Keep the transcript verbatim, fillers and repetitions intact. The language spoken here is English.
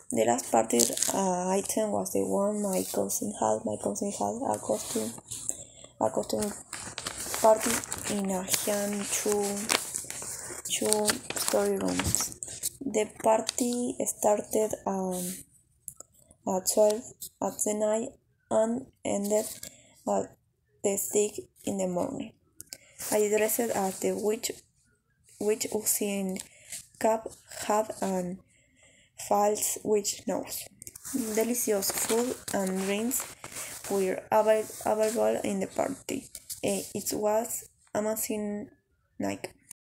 The last party uh, item was the one my cousin had. My cousin had a costume, a costume party in a Hyun two, two story rooms. The party started um, at twelve at the night and ended at the six in the morning. I dressed as the witch, witch using cap, hat, and false witch nose. Delicious food and drinks were available in the party. It was amazing night.